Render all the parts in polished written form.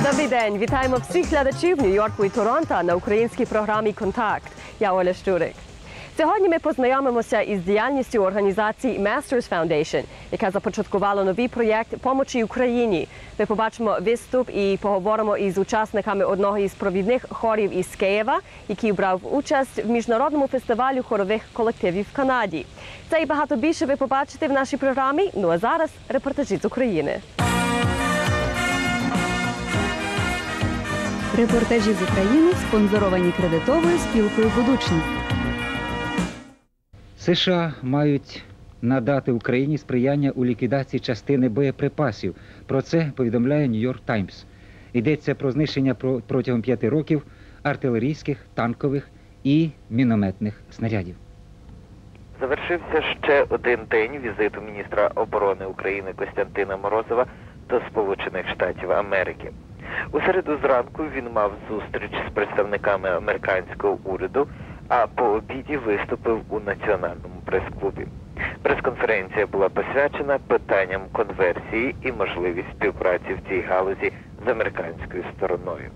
Добрий день! Вітаємо всіх глядачів Нью-Йорку і Торонто на українській програмі «Контакт». Я Оля Щурик. Сьогодні ми познайомимося із діяльністю організації Masters Foundation, яка започаткувала новий проєкт «Помочі Україні». Ми побачимо виступ і поговоримо із учасниками одного із провідних хорів із Києва, який брав участь в міжнародному фестивалі хорових колективів в Канаді. Це і багато більше ви побачите в нашій програмі. Ну а зараз репортажі з України. Репортажі з України спонсоровані кредитовою спілкою «Будучність». США мають надати Україні сприяння у ліквідації частини боєприпасів. Про це повідомляє Нью-Йорк Таймс. Йдеться про знищення протягом 5 років артилерійських, танкових і мінометних снарядів. Завершився ще один день візиту міністра оборони України Костянтина Морозова до Сполучених Штатів Америки. У середу зранку він мав зустріч з представниками американського уряду, а по обіді виступив у Національному прес-клубі. Прес-конференція була посвячена питанням конверсії і можливість співпраці в цій галузі з американською стороною.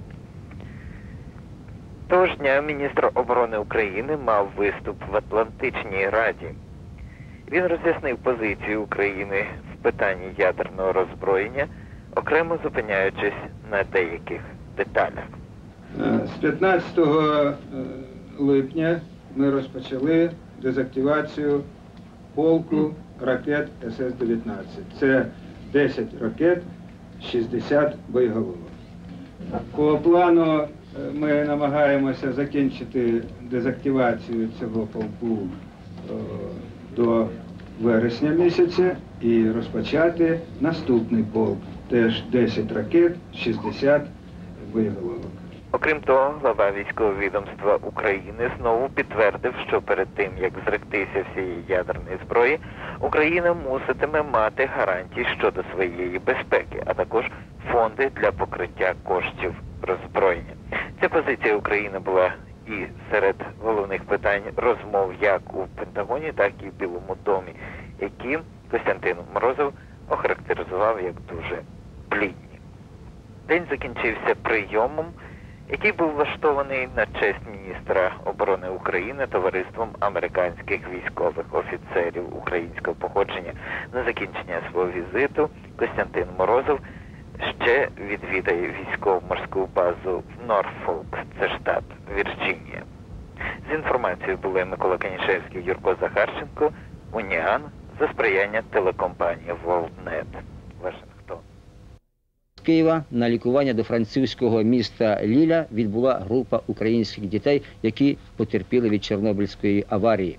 Того ж дня міністр оборони України мав виступ в Атлантичній Раді. Він роз'яснив позицію України в питанні ядерного роззброєння, окремо зупиняючись на деяких деталях. З 15 липня ми розпочали дезактивацію полку ракет СС-19. Це 10 ракет, 60 боєголовок. По плану ми намагаємося закінчити дезактивацію цього полку до вересня місяця і розпочати наступний полк. Теж 10 ракет, 60 боєголовок. Окрім того, глава військового відомства України знову підтвердив, що перед тим, як зректися всієї ядерної зброї, Україна муситиме мати гарантії щодо своєї безпеки, а також фонди для покриття коштів роззброєння. Ця позиція України була і серед головних питань розмов як у Пентагоні, так і в Білому домі, які Костянтин Морозов охарактеризував як дуже плідні. День закінчився прийомом, який був влаштований на честь міністра оборони України Товариством американських військових офіцерів українського походження. На закінчення свого візиту Костянтин Морозов ще відвідає військово-морську базу в Норфолк, це штат Вірджинія. З інформацією були Микола Канішевський, Юрко Захарченко, Уніан, за сприяння телекомпанії WorldNet. Вашингтон. З Києва на лікування до французького міста Ліля відбула група українських дітей, які потерпіли від Чорнобильської аварії.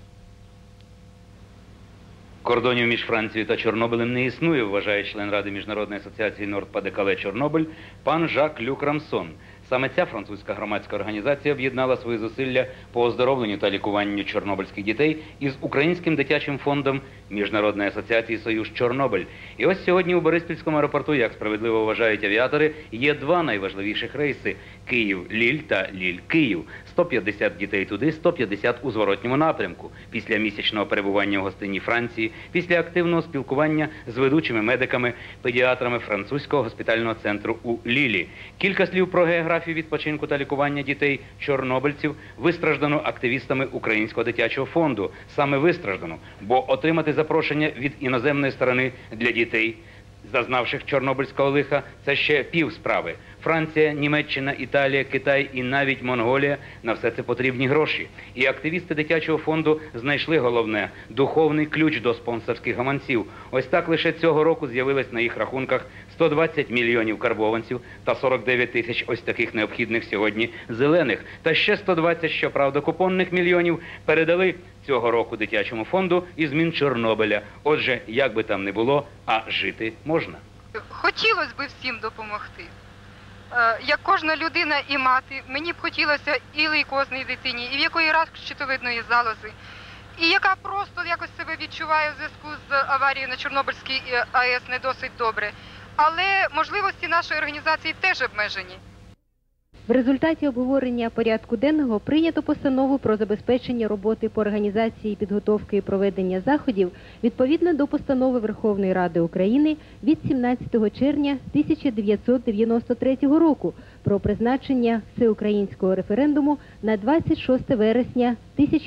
Кордонів між Францією та Чорнобилем не існує, вважає член Ради Міжнародної асоціації Норд-Паде-Кале Чорнобиль пан Жак Люк Рамсон. Саме ця французька громадська організація об'єднала свої зусилля по оздоровленню та лікуванню чорнобильських дітей із Українським дитячим фондом Міжнародної асоціації «Союз Чорнобиль». І ось сьогодні у Бориспільському аеропорту, як справедливо вважають авіатори, є 2 найважливіших рейси – Київ-Ліль та Ліль-Київ. 150 дітей туди, 150 у зворотньому напрямку. Після місячного перебування в гостині Франції, після активного спілкування з ведучими медиками, педіатрами французького госпітального центру у Лілі. Кілька слів про географію відпочинку та лікування дітей-чорнобильців, вистраждану активістами Українського дитячого фонду. Саме вистраждану, бо отримати запрошення від іноземної сторони для дітей, зазнавших чорнобильського лиха, це ще пів справи. Франція, Німеччина, Італія, Китай і навіть Монголія – на все це потрібні гроші. І активісти дитячого фонду знайшли головне – духовний ключ до спонсорських гаманців. Ось так лише цього року з'явилось на їх рахунках 120 мільйонів карбованців та 49 тисяч ось таких необхідних сьогодні зелених. Та ще 120, щоправда, купонних мільйонів передали цього року дитячому фонду із Мінчорнобиля. Отже, як би там не було, а жити можна. Хотілося б всім допомогти. Як кожна людина і мати, мені б хотілося і лейкозній дитині, і в якої рак щитовидної залози, і яка просто якось себе відчуває в зв'язку з аварією на Чорнобильській АЕС не досить добре. Але можливості нашої організації теж обмежені. В результаті обговорення порядку денного прийнято постанову про забезпечення роботи по організації підготовки і проведення заходів відповідно до постанови Верховної Ради України від 17 червня 1993 року про призначення всеукраїнського референдуму на 26 вересня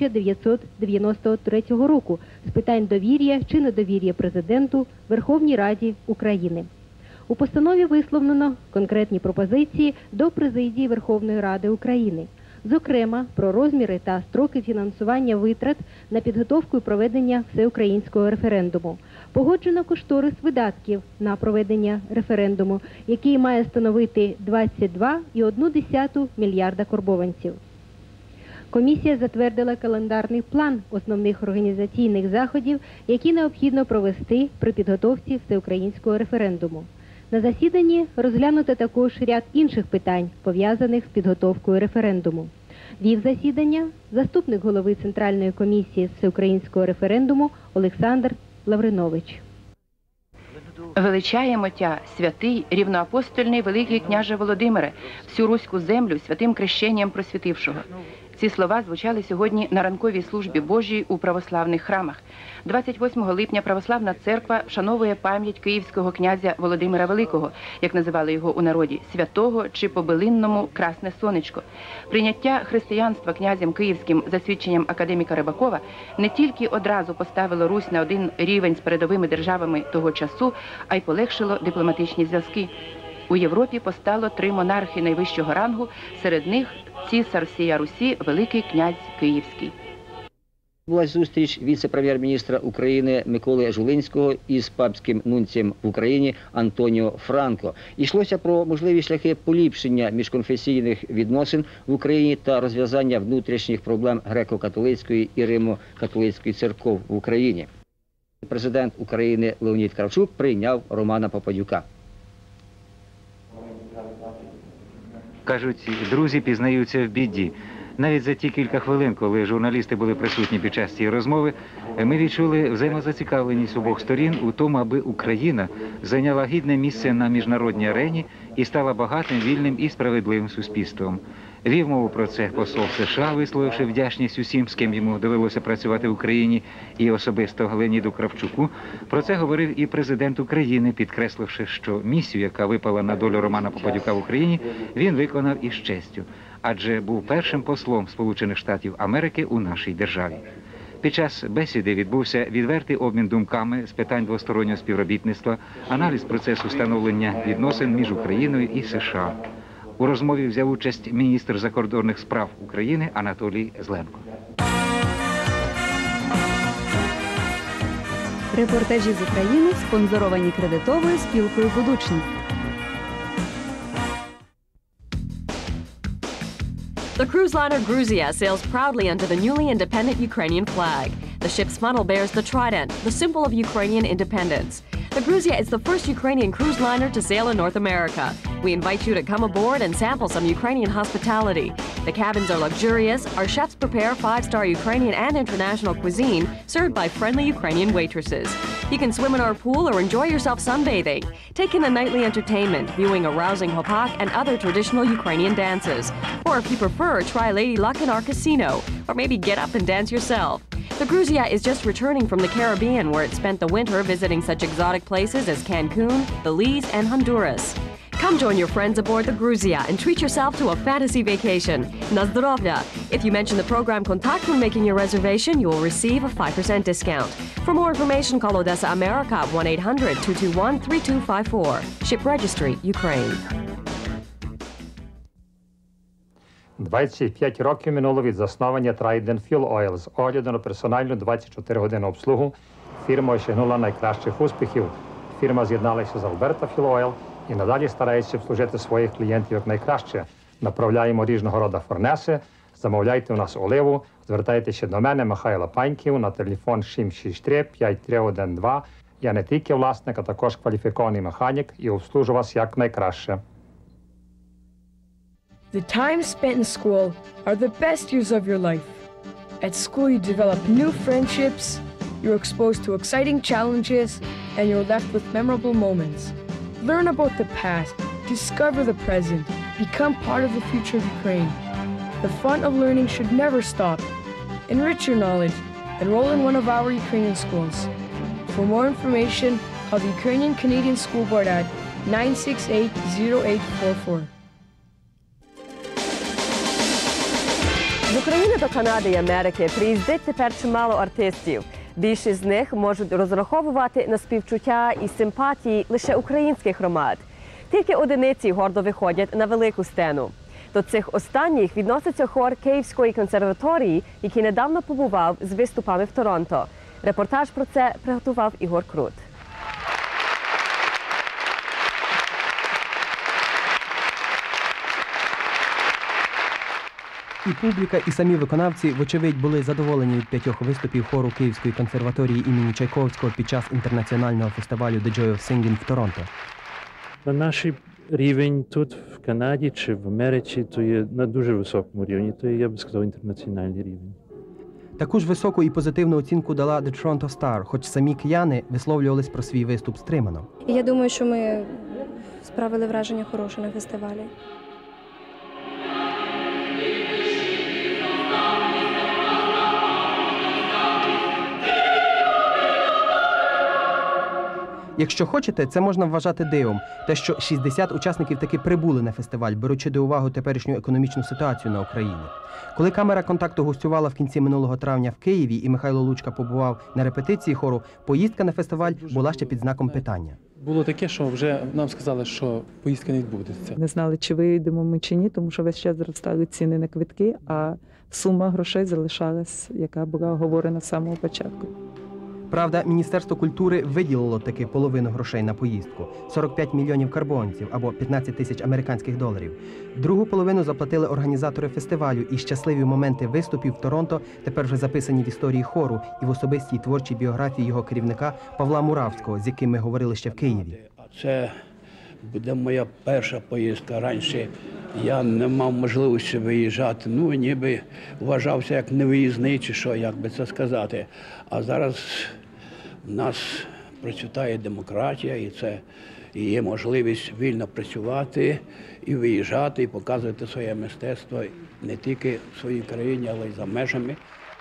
1993 року з питань довір'я чи недовір'я президенту Верховній Раді України. У постанові висловлено конкретні пропозиції до президії Верховної Ради України, зокрема про розміри та строки фінансування витрат на підготовку і проведення всеукраїнського референдуму. Погоджено кошторис видатків на проведення референдуму, який має становити 22,1 мільярда карбованців. Комісія затвердила календарний план основних організаційних заходів, які необхідно провести при підготовці всеукраїнського референдуму. На засіданні розглянуто також ряд інших питань, пов'язаних з підготовкою референдуму. Вів засідання заступник голови Центральної комісії з всеукраїнського референдуму Олександр Лавринович. Величаємо тя, святий, рівноапостольний великий княже Володимире, всю руську землю святим крещенням просвятившого. Ці слова звучали сьогодні на ранковій службі Божій у православних храмах. 28 липня Православна церква вшановує пам'ять київського князя Володимира Великого, як називали його у народі, святого чи по-билинному Красне Сонечко. Прийняття християнства князем київським за свідченням академіка Рибакова не тільки одразу поставило Русь на один рівень з передовими державами того часу, а й полегшило дипломатичні зв'язки. У Європі постало 3 монархи найвищого рангу, серед них цісар всія Русі, Великий князь Київський. Була зустріч віце-прем'єр-міністра України Миколи Жулинського із папським нунцієм в Україні Антоніо Франко. Йшлося про можливі шляхи поліпшення міжконфесійних відносин в Україні та розв'язання внутрішніх проблем греко-католицької і римо-католицької церков в Україні. Президент України Леонід Кравчук прийняв Романа Попадюка. Кажуть, друзі пізнаються в біді. Навіть за ті кілька хвилин, коли журналісти були присутні під час цієї розмови, ми відчули взаємозацікавленість обох сторін у тому, аби Україна зайняла гідне місце на міжнародній арені і стала багатим, вільним і справедливим суспільством. Вів мову про це посол США, висловивши вдячність усім, з ким йому довелося працювати в Україні, і особисто Леоніду Кравчуку. Про це говорив і президент України, підкресливши, що місію, яка випала на долю Романа Попадюка в Україні, він виконав із честю, адже був першим послом Сполучених Штатів Америки у нашій державі. Під час бесіди відбувся відвертий обмін думками з питань двостороннього співробітництва, аналіз процесу становлення відносин між Україною і США. У розмові взяв участь міністр закордонних справ України Анатолій Зленко. Репортажі з України спонсоровані кредитовою спілкою «Будучність». The cruise liner Gruzia sails proudly under the newly independent Ukrainian flag. The ship's funnel bears the trident, the symbol of Ukrainian independence. The Gruzia is the first Ukrainian cruise liner to sail in North America. We invite you to come aboard and sample some Ukrainian hospitality. The cabins are luxurious. Our chefs prepare 5-star Ukrainian and international cuisine served by friendly Ukrainian waitresses. You can swim in our pool or enjoy yourself sunbathing. Take in the nightly entertainment, viewing a rousing hopak and other traditional Ukrainian dances. Or if you prefer, try Lady Luck in our casino, or maybe get up and dance yourself. The Gruzia is just returning from the Caribbean, where it spent the winter visiting such exotic places as Cancun, Belize, and Honduras. Come join your friends aboard the Gruzia and treat yourself to a fantasy vacation. Na zdrovya! If you mention the program Kontakt when making your reservation, you will receive a 5% discount. For more information, call Odessa America 1-800-221-3254. Ship Registry, Ukraine. 25 років минуло від заснування Trident Fuel Oil. З огляду на персональну 24-годинну обслугу фірма осягнула найкращих успіхів. Фірма з'єдналася з Alberta Fuel Oil і надалі старається обслужити своїх клієнтів як найкраще. Направляємо різного роду фурнеси, замовляйте у нас оливу, звертайтеся до мене, Михайло Паньків, на телефон 763-5312. Я не тільки власник, а також кваліфікований механік і обслужу вас як найкраще. The time spent in school are the best years of your life. At school, you develop new friendships, you're exposed to exciting challenges, and you're left with memorable moments. Learn about the past, discover the present, Become part of the future of Ukraine. The fun of learning should never stop. Enrich your knowledge. Enroll in one of our Ukrainian schools. For more information, call the Ukrainian Canadian School Board at 968-0844. З України до Канади і Америки приїздить тепер чимало артистів. Більшість з них можуть розраховувати на співчуття і симпатії лише українських громад. Тільки одиниці гордо виходять на велику сцену. До цих останніх відноситься хор Київської консерваторії, який недавно побував з виступами в Торонто. Репортаж про це приготував Ігор Крут. І публіка, і самі виконавці, вочевидь, були задоволені від 5 виступів хору Київської консерваторії імені Чайковського під час інтернаціонального фестивалю The Joy of Singing в Торонто. Наш рівень тут, в Канаді чи в Америці, то є на дуже високому рівні, то є, я би сказав, інтернаціональний рівень. Таку ж високу і позитивну оцінку дала The Toronto Star, хоч самі кияни висловлювались про свій виступ стримано. Я думаю, що ми справили враження хороше на фестивалі. Якщо хочете, це можна вважати дивом. Те, що 60 учасників таки прибули на фестиваль, беручи до уваги теперішню економічну ситуацію на Україні. Коли камера контакту гостювала в кінці минулого травня в Києві і Михайло Лучка побував на репетиції хору, поїздка на фестиваль була ще під знаком питання. Було таке, що вже нам сказали, що поїздка не відбудеться. Не знали, чи вийдемо ми чи ні, тому що весь час зростали ціни на квитки, а сума грошей залишалась, яка була оговорена з самого початку. Правда, Міністерство культури виділило таки половину грошей на поїздку – 45 мільйонів карбованців або 15 тисяч американських доларів. Другу половину заплатили організатори фестивалю, і щасливі моменти виступів в Торонто тепер вже записані в історії хору і в особистій творчій біографії його керівника Павла Муравського, з яким ми говорили ще в Києві. Це буде моя перша поїздка. Раніше я не мав можливості виїжджати, ніби вважався як невиїзний чи що, як би це сказати. А зараз в нас процвітає демократія, і це є можливість вільно працювати і виїжджати, і показувати своє мистецтво не тільки в своїй країні, але й за межами.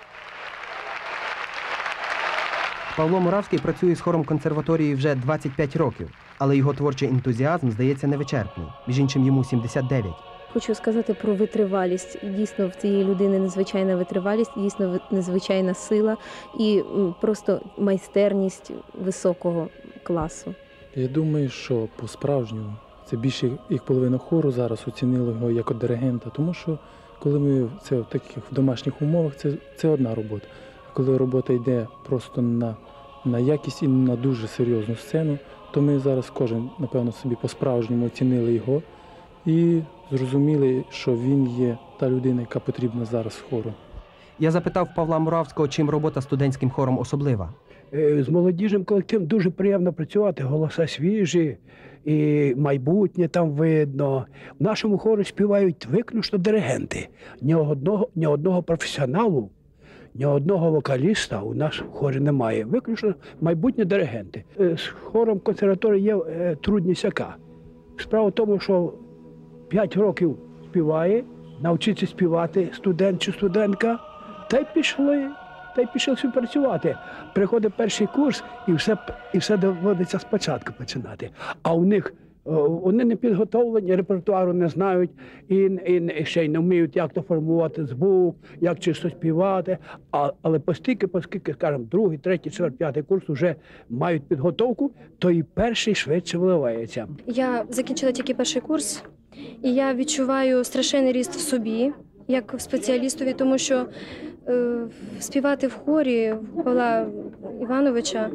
Павло Муравський працює з хором консерваторії вже 25 років, але його творчий ентузіазм, здається, невичерпний. Між іншим, йому 79. Хочу сказати про витривалість. Дійсно, в цієї людини незвичайна витривалість, дійсно незвичайна сила і просто майстерність високого класу. Я думаю, що по-справжньому це більше як половина хору зараз оцінили його як диригента, тому що коли ми це в таких домашніх умовах, це одна робота. А коли робота йде просто на якість і на дуже серйозну сцену, то ми зараз кожен, напевно, собі по-справжньому оцінили його і зрозуміли, що він є та людина, яка потрібна зараз хору. Я запитав Павла Муравського, чим робота студентським хором особлива. З молодіжним колективом дуже приємно працювати, голоса свіжі, і майбутнє там видно. В нашому хорі співають виключно диригенти. Ні одного професіоналу, ні одного вокаліста у нас в хорі немає. Виключно майбутні диригенти. З хором консерваторії є трудність яка. Справа в тому, що 5 років співає, навчиться співати студент чи студентка, та й пішли співпрацювати. Приходить перший курс і все доводиться спочатку починати. А у них вони не підготовлені, репертуару не знають і ще й не вміють, як то формувати звук, як чисто співати. Але оскільки, скажімо, 2-й, 3-й, 4-й, 5-й курс вже мають підготовку, то і перший швидше виливається. Я закінчила тільки перший курс, і я відчуваю страшенний ріст в собі, як спеціалістові, тому що співати в хорі Павла Івановича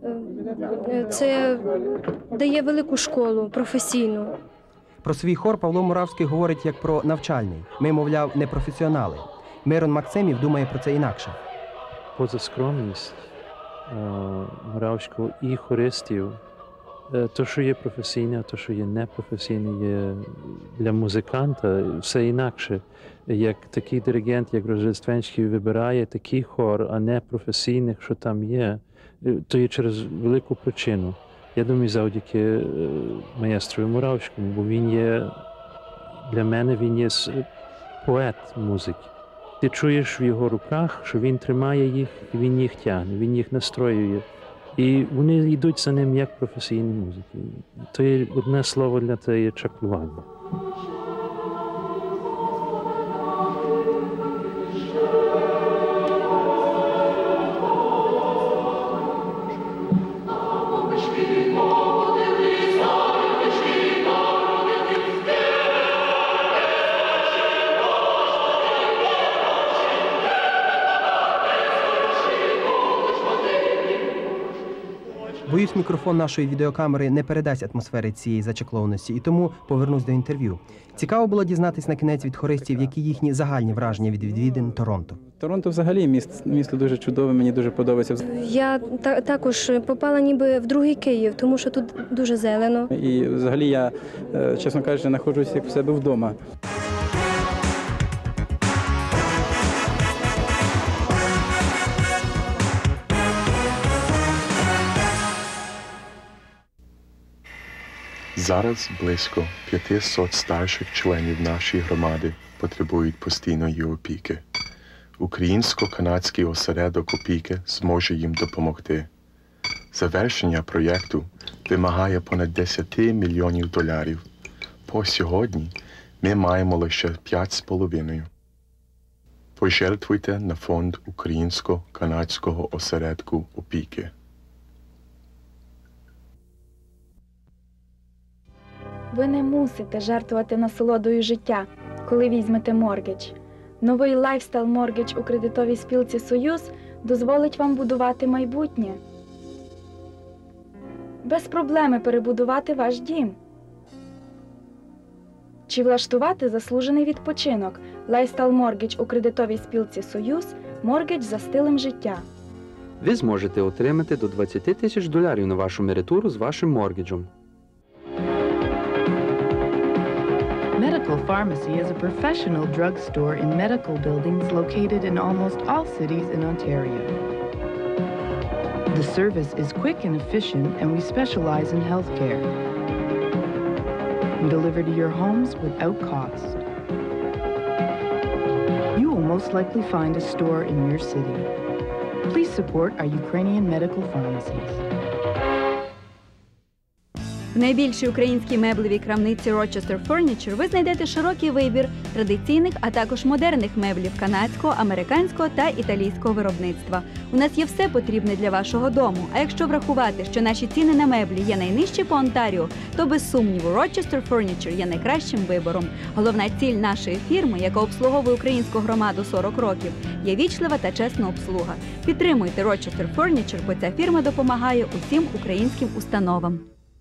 це дає велику школу професійну. Про свій хор Павло Муравський говорить як про навчальний. Ми, мовляв, не професіонали. Мирон Максимів думає про це інакше. Поза скромність Муравського і хористів, то, що є професійне, то, що є непрофесійне, є для музиканта все інакше. Як такий диригент, як Рождественський, вибирає такий хор, а не професійних, що там є, то є через велику причину. Я думаю, завдяки маєстру Муравському, бо він є для мене він є поет музики. Ти чуєш в його руках, що він тримає їх, і він їх тягне, він їх настроює. І вони йдуть за ним як професійні музики. То є одне слово для те є чаклування. Боюсь, мікрофон нашої відеокамери не передасть атмосфери цієї зачаклованості, і тому повернусь до інтерв'ю. Цікаво було дізнатись на кінець від хористів, які їхні загальні враження від відвідин Торонто. Торонто взагалі місто дуже чудове, мені дуже подобається. Я також попала ніби в другий Київ, тому що тут дуже зелено. І взагалі я, чесно кажучи, знаходжусь як в себе вдома. Зараз близько 500 старших членів нашої громади потребують постійної опіки. Українсько-канадський осередок опіки зможе їм допомогти. Завершення проєкту вимагає понад $10 мільйонів. По сьогодні ми маємо лише 5,5. Пожертвуйте на фонд Українсько-канадського осередку опіки. Ви не мусите жертвувати насолодою життя, коли візьмете моргідж. Новий лайфстайл моргідж у кредитовій спілці «Союз» дозволить вам будувати майбутнє. Без проблеми перебудувати ваш дім. Чи влаштувати заслужений відпочинок. Лайфстайл моргідж у кредитовій спілці «Союз» – моргідж за стилем життя. Ви зможете отримати до $20 000 на вашу меритуру з вашим моргіджем. Medical Pharmacy is a professional drugstore in medical buildings located in almost all cities in Ontario. The service is quick and efficient, and we specialize in healthcare. We deliver to your homes without cost. You will most likely find a store in your city. Please support our Ukrainian medical pharmacies. В найбільшій українській меблевій крамниці Rochester Furniture ви знайдете широкий вибір традиційних, а також модерних меблів канадського, американського та італійського виробництва. У нас є все потрібне для вашого дому. А якщо врахувати, що наші ціни на меблі є найнижчі по Онтаріо, то без сумніву Rochester Furniture є найкращим вибором. Головна ціль нашої фірми, яка обслуговує українську громаду 40 років, є вічлива та чесна обслуга. Підтримуйте Rochester Furniture, бо ця фірма допомагає усім українським установам.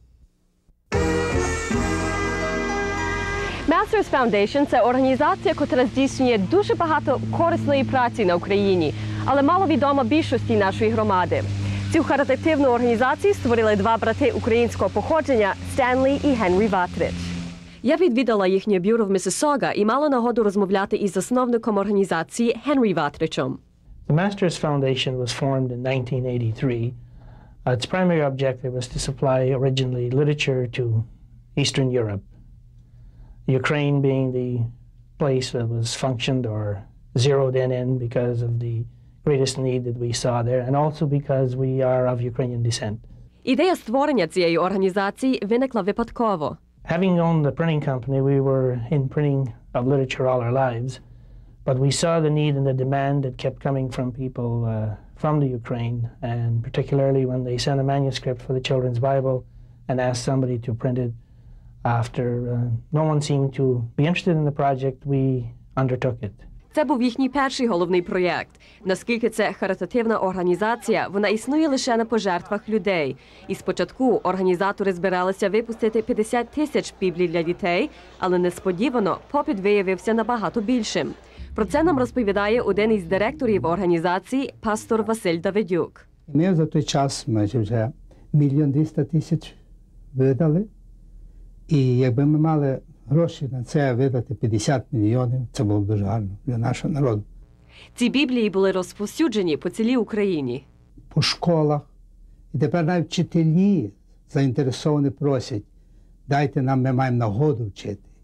Masters Foundation – це організація, яка здійснює дуже багато корисної праці на Україні, але маловідома більшості нашої громади. Цю харитативну організацію створили два брати українського походження – Стенлі і Генрі Ватрич. Я відвідала їхнє бюро в Місісога і мала нагоду розмовляти із засновником організації Генрі Ватричем. The Masters Foundation was formed in 1983. Its primary objective was to supply originally literature to Eastern Europe. Ukraine being the place that was functioned or zeroed in because of the greatest need that we saw there, and also because we are of Ukrainian descent. Ідея створення цієї організації виникла випадково. Having owned the printing company, we were in printing of literature all our lives, but we saw the need and the demand that kept coming from people from the Ukraine, and particularly when they sent a manuscript for the Children's Bible and asked somebody to print it. After no one seemed to be interested in the project, we undertook it. Це був їхній перший головний проєкт. Наскільки це харитативна організація, вона існує лише на пожертвах людей. І спочатку організатори збиралися випустити 50 тисяч біблій для дітей, але несподівано попит виявився набагато більшим. Про це нам розповідає один із директорів організації, пастор Василь Давидюк. Ми за той час майже вже 1 200 000 видали. І якби ми мали гроші на це видати 50 мільйонів, це було б дуже гарно для нашого народу. Ці біблії були розповсюджені по цілій Україні. По школах. І тепер навіть вчителі заінтересовані просять, дайте нам, ми маємо нагоду вчити.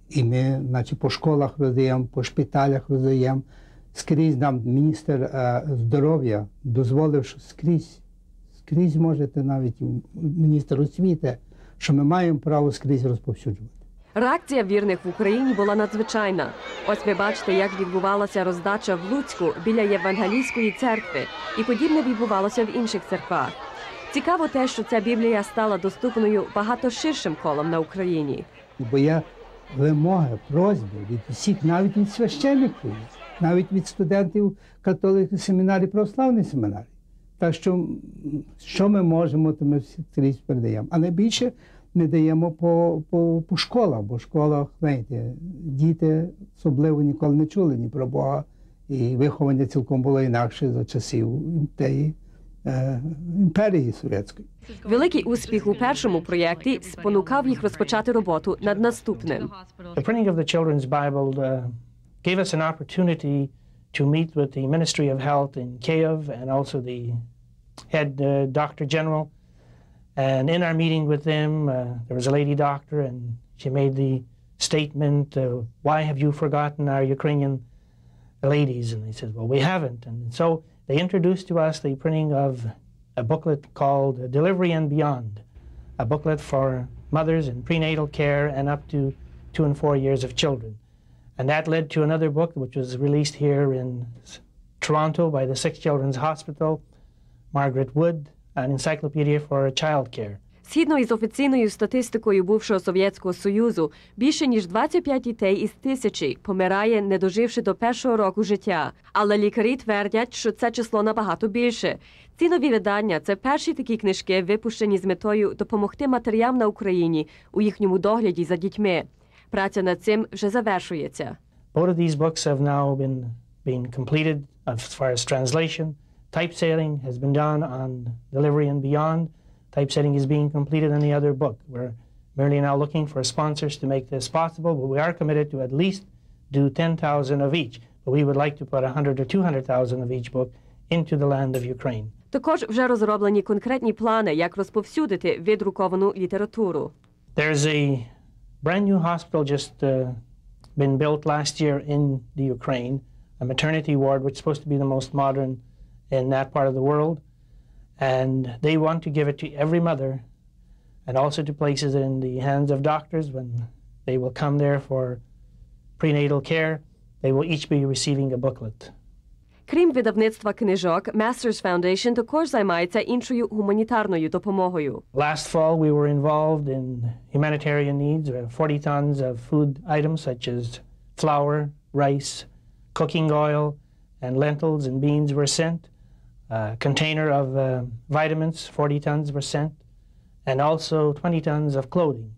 І ми, значить, по школах роздаємо, по шпиталях роздаємо. Скрізь нам міністр здоров'я дозволив, що скрізь можете, навіть міністр освіти, що ми маємо право скрізь розповсюджувати. Реакція вірних в Україні була надзвичайна. Ось ви бачите, як відбувалася роздача в Луцьку біля Євангелійської церкви. І подібне відбувалося в інших церквах. Цікаво те, що ця Біблія стала доступною багато ширшим колом на Україні. Бо є вимоги, просьби від усіх, навіть від священників, навіть від студентів католицьких семінарій, православних семінарій. Так що ми можемо, то ми скрізь передаємо. А найбільше ми даємо по школах, бо в школах, знаєте, діти особливо ніколи не чули ні про Бога, і виховання цілком було інакше за часів імперії Совєтської. Великий успіх у першому проєкті спонукав їх розпочати роботу над наступним. The printing of the children's Bible gave us an opportunity to meet with the Ministry of Health in Kyiv and also the head doctor general. And in our meeting with them, there was a lady doctor, and she made the statement, "Why have you forgotten our Ukrainian ladies?" And they said, "Well, we haven't." And so they introduced to us the printing of a booklet called Delivery and Beyond, a booklet for mothers in prenatal care and up to 2 and 4 years of children. And that led to another book which was released here in Toronto by the Six Children's Hospital, Margaret Wood, an encyclopedia for child care. Згідно із офіційною статистикою бувшого Совєтського Союзу, більше ніж 25 дітей із 1000 помирає, не доживши до 1-го року життя. Але лікарі твердять, що це число набагато більше. Ці нові видання – це перші такі книжки, випущені з метою допомогти матерям на Україні у їхньому догляді за дітьми. Праця над цим вже завершується. Both of these books have now been completed as far as translation. Typesetting has been done on Delivery and Beyond. Typesetting is being completed on the other book. We're merely now looking for sponsors to make this possible, but we are committed to at least do 10,000 of each. But we would like to put 100 or 200,000 of each book into the land of Ukraine. Також вже розроблені конкретні плани, як розповсюдити видруковану літературу. There's a brand new hospital just been built last year in the Ukraine, a maternity ward which is supposed to be the most modern in that part of the world. And they want to give it to every mother and also to place it in the hands of doctors when they will come there for prenatal care. They will each be receiving a booklet. Крім видавництва книжок, Masters Foundation також займається іншою гуманітарною допомогою. Last fall we were involved in humanitarian needs. 40 tons of food items such as flour, rice, cooking oil, and lentils and beans were sent. A container of vitamins, 40 tons were sent, and also 20 tons of clothing.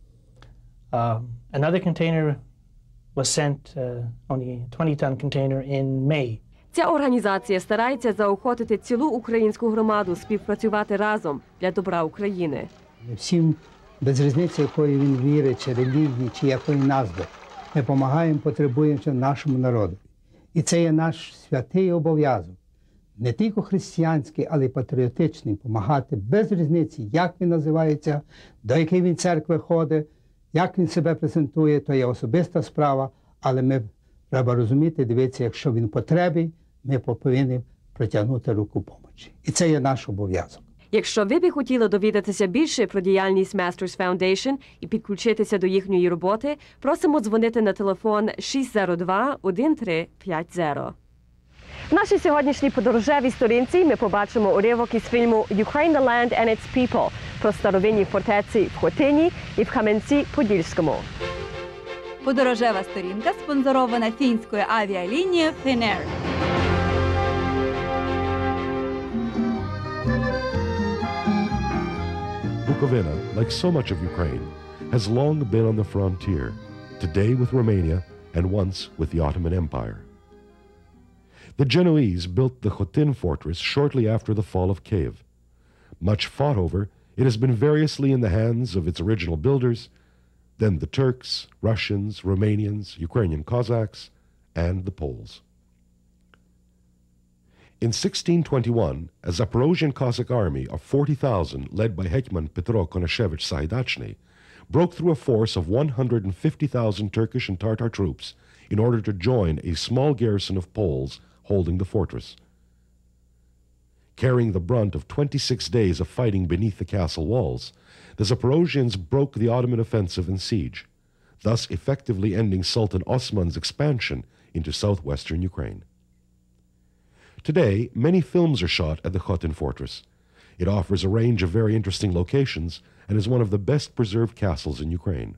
Another container was sent, only a 20-ton container in May. Ця організація старається заохотити цілу українську громаду співпрацювати разом для добра України. Всім, без різниці, якої він вірить, чи релігії, чи якої назви, ми допомагаємо, потребуємо нашому народу. І це є наш святий обов'язок. Не тільки християнський, але й патріотичний, допомагати без різниці, як він називається, до якої він церкви ходить, як він себе презентує, то є особиста справа, але ми треба розуміти, дивитися, якщо він в потребі, ми повинні протягнути руку допомоги. І це є наш обов'язок. Якщо ви б хотіли довідатися більше про діяльність Masters Foundation і підключитися до їхньої роботи, просимо дзвонити на телефон 602-1350. В нашій сьогоднішній подорожевій сторінці ми побачимо уривок із фільму «Ukraine, the land and its people» про старовинні фортеці в Хотині і в Кам'янці-Подільському. Подорожева сторінка спонсорована фінською авіалінією Finnair. Bukovina, like so much of Ukraine, has long been on the frontier, today with Romania and once with the Ottoman Empire. The Genoese built the Khotin fortress shortly after the fall of Kyiv. Much fought over, it has been variously in the hands of its original builders, then the Turks, Russians, Romanians, Ukrainian Cossacks, and the Poles. In 1621, a Zaporozhian Cossack army of 40,000 led by Hetman Petro Konashevich Saidachny broke through a force of 150,000 Turkish and Tartar troops in order to join a small garrison of Poles holding the fortress. Carrying the brunt of 26 days of fighting beneath the castle walls, the Zaporozhians broke the Ottoman offensive and siege, thus effectively ending Sultan Osman's expansion into southwestern Ukraine. Today, many films are shot at the Khotin Fortress. It offers a range of very interesting locations and is one of the best preserved castles in Ukraine.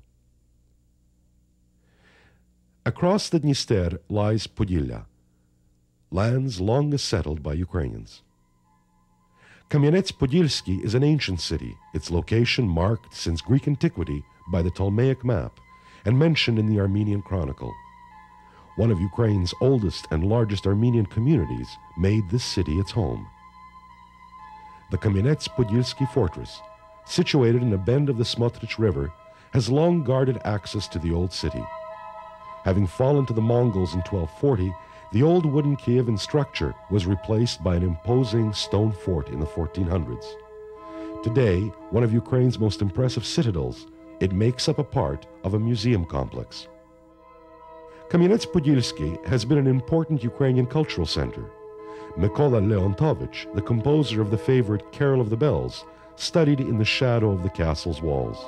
Across the Dniester lies Podillia, lands long settled by Ukrainians. Kamianets-Podilsky is an ancient city, its location marked since Greek antiquity by the Ptolemaic map and mentioned in the Armenian Chronicle. One of Ukraine's oldest and largest Armenian communities made this city its home. The Kamianets-Podilsky fortress, situated in a bend of the Smotrich River, has long guarded access to the old city. Having fallen to the Mongols in 1240, the old wooden Kievan structure was replaced by an imposing stone fort in the 1400s. Today, one of Ukraine's most impressive citadels, it makes up a part of a museum complex. Kamianets-Podilsky has been an important Ukrainian cultural center. Mykola Leontovich, the composer of the favorite Carol of the Bells, studied in the shadow of the castle's walls.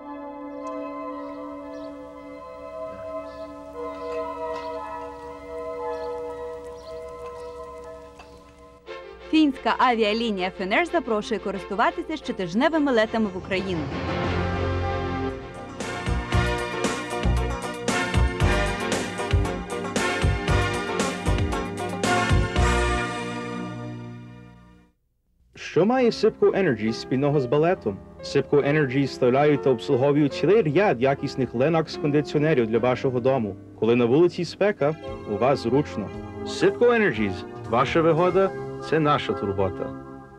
Фінська авіалінія Finnair запрошує користуватися щотижневими летами в Україну. Що має Sipco Energy спільного з балетом? Sipco Energy вставляють та обслуговують цілий ряд якісних Lennox-кондиціонерів для вашого дому. Коли на вулиці спека, у вас зручно. Sipco Energies – ваша вигода – це наша турбота.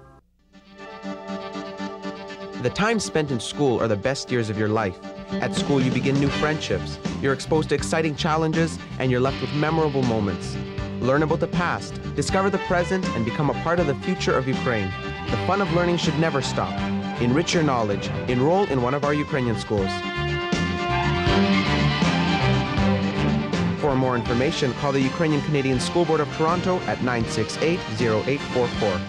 The time spent in school are the best years of your life. At school, you begin new friendships, you're exposed to exciting challenges, and you're left with memorable moments. Learn about the past, discover the present, and become a part of the future of Ukraine. The fun of learning should never stop. Enrich your knowledge. Enroll in one of our Ukrainian schools. For more information, call the Ukrainian Canadian School Board of Toronto at 968-0844.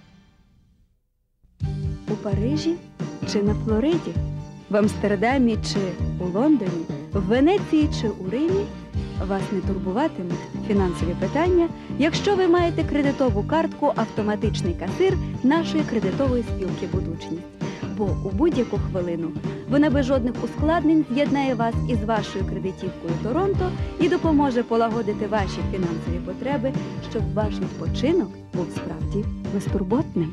У Парижі чи на Флориді, в Амстердамі чи у Лондоні, в Венеції чи у Римі вас не турбуватимуть фінансові питання, якщо ви маєте кредитову картку «Автоматичний касир» нашої кредитової спілки «Будучність». Бо у будь-яку хвилину вона без жодних ускладнень з'єднає вас із вашою кредитівкою Торонто і допоможе полагодити ваші фінансові потреби, щоб ваш відпочинок був справді безтурботним.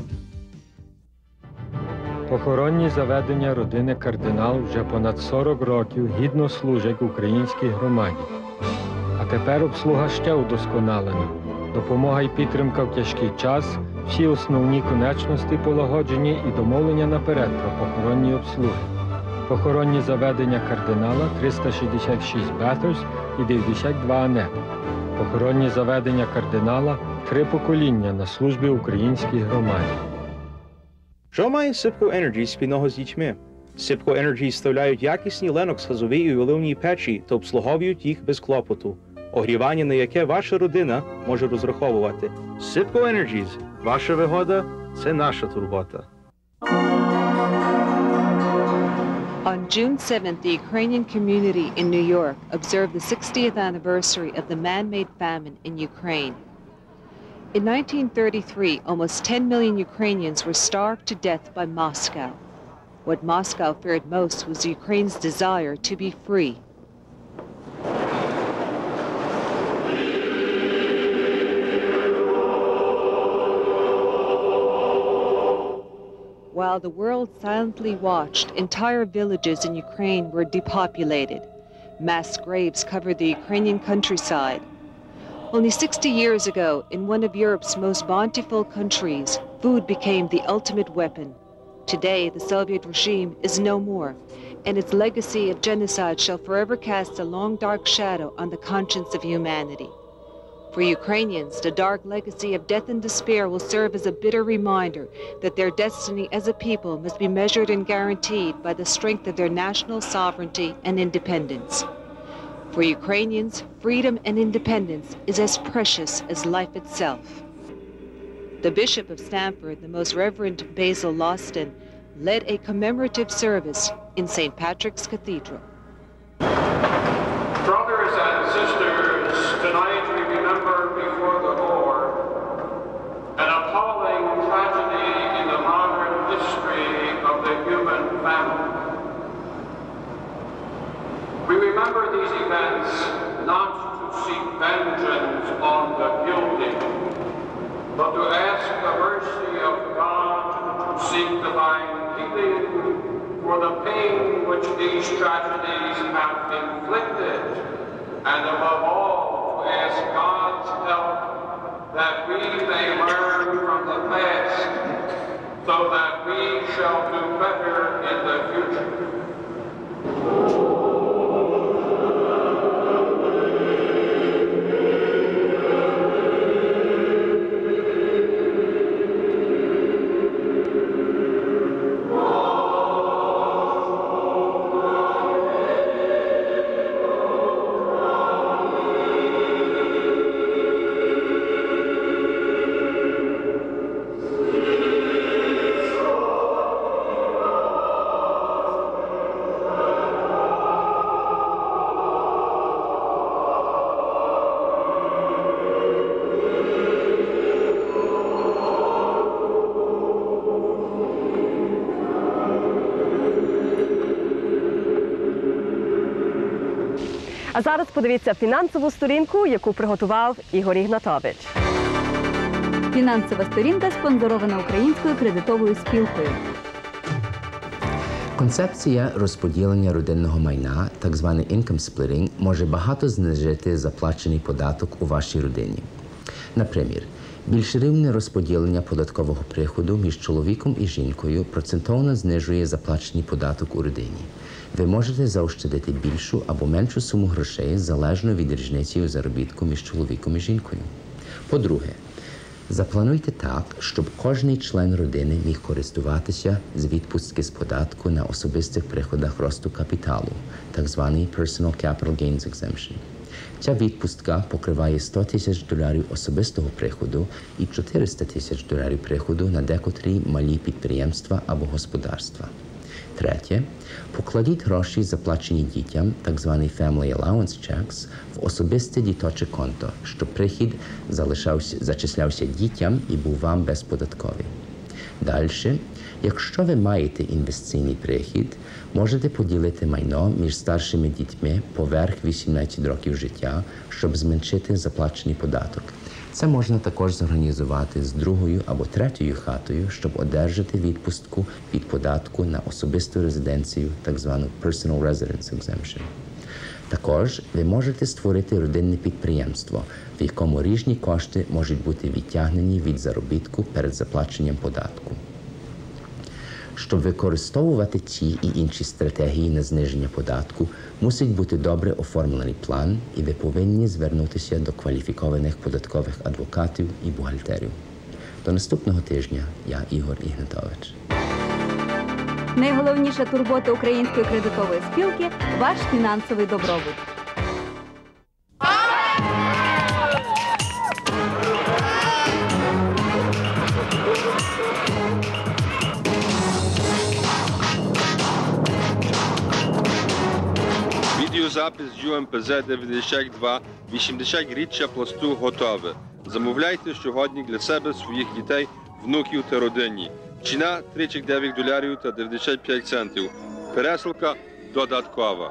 Похоронні заведення родини кардинал вже понад 40 років гідно служать українській громаді. А тепер обслуга ще удосконалена. Допомога і підтримка в тяжкий час, всі основні конечності полагоджені і домовлення наперед про похоронні обслуги. Похоронні заведення кардинала 366 Бетос і 92 Анет. Похоронні заведення кардинала 3 покоління на службі українській громаді. Що має Sipco Energy спільного з дітьми? Sipco Energy вставляють якісні Lennox газові і оливні печі та обслуговують їх без клопоту. Огрівання, на яке ваша родина може розраховувати. Sipco Energies – ваша вигода – це наша турбота. On June 7th, the Ukrainian community in New York observed the 60th anniversary of the man-made famine in Ukraine. In 1933, almost 10 million Ukrainians were starved to death by Moscow. What Moscow feared most was Ukraine's desire to be free. While the world silently watched, entire villages in Ukraine were depopulated. Mass graves covered the Ukrainian countryside. Only 60 years ago, in one of Europe's most bountiful countries, food became the ultimate weapon. Today, the Soviet regime is no more, and its legacy of genocide shall forever cast a long, dark shadow on the conscience of humanity. For Ukrainians, the dark legacy of death and despair will serve as a bitter reminder that their destiny as a people must be measured and guaranteed by the strength of their national sovereignty and independence. For Ukrainians, freedom and independence is as precious as life itself. The Bishop of Stamford, the Most Reverend Basil Lawston, led a commemorative service in St. Patrick's Cathedral. Brothers and sisters, tonight we remember before the Lord an appalling tragedy in the modern history of the human family. We remember these events not to seek vengeance on the guilty, but to ask the mercy of God to seek divine healing for the pain which these tragedies have inflicted, and above all, to ask God's help that we may learn from the past so that we shall do better in the future. А зараз подивіться фінансову сторінку, яку приготував Ігор Ігнатович. Фінансова сторінка спонсорована Українською кредитовою спілкою. Концепція розподілення родинного майна, так званий income splitting, може багато знижити заплачений податок у вашій родині. Наприклад, більш рівне розподілення податкового приходу між чоловіком і жінкою процентовно знижує заплачений податок у родині. Ви можете заощадити більшу або меншу суму грошей залежно від різниці у заробітку між чоловіком і жінкою. По-друге, заплануйте так, щоб кожний член родини міг користуватися з відпустки з податку на особистих приходах росту капіталу, так званий Personal Capital Gains Exemption. Ця відпустка покриває $100,000 особистого приходу і $400,000 приходу на декотрі малі підприємства або господарства. Третє, покладіть гроші, заплачені дітям, так званий Family Allowance Checks, в особисте діточе конто, щоб прихід зачислявся дітям і був вам безподатковий. Далі, якщо ви маєте інвестиційний прихід, можете поділити майно між старшими дітьми поверх 18 років життя, щоб зменшити заплачений податок. Це можна також зорганізувати з другою або третьою хатою, щоб одержати відпустку від податку на особисту резиденцію, так звану Personal Residence Exemption. Також ви можете створити родинне підприємство, в якому різні кошти можуть бути відтягнені від заробітку перед заплаченням податку. Щоб використовувати ці і інші стратегії на зниження податку, мусить бути добре оформлений план, і ви повинні звернутися до кваліфікованих податкових адвокатів і бухгалтерів. До наступного тижня. Я Ігор Ігнатович. Найголовніша турбота Української кредитової спілки – ваш фінансовий добробут. Запис UMPZ-92 80-річчя пласту готове. Замовляйте сьогодні для себе, своїх дітей, внуків та родині. Ціна $39 та 95 центів. Пересилка додаткова.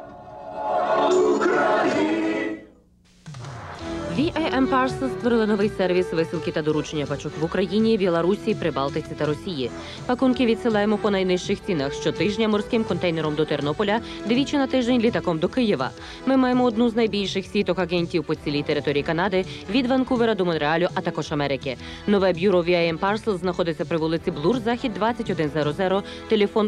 VIM Parcels створили новий сервіс висилки та доручення пачок в Україні, Білорусі, Прибалтиці та Росії. Пакунки відсилаємо по найнижчих цінах щотижня морським контейнером до Тернополя, двічі на тиждень літаком до Києва. Ми маємо одну з найбільших сіток агентів по цілій території Канади, від Ванкувера до Монреалю, а також Америки. Нове бюро VIM Parcels знаходиться при вулиці Блур, Захід, 2100, телефон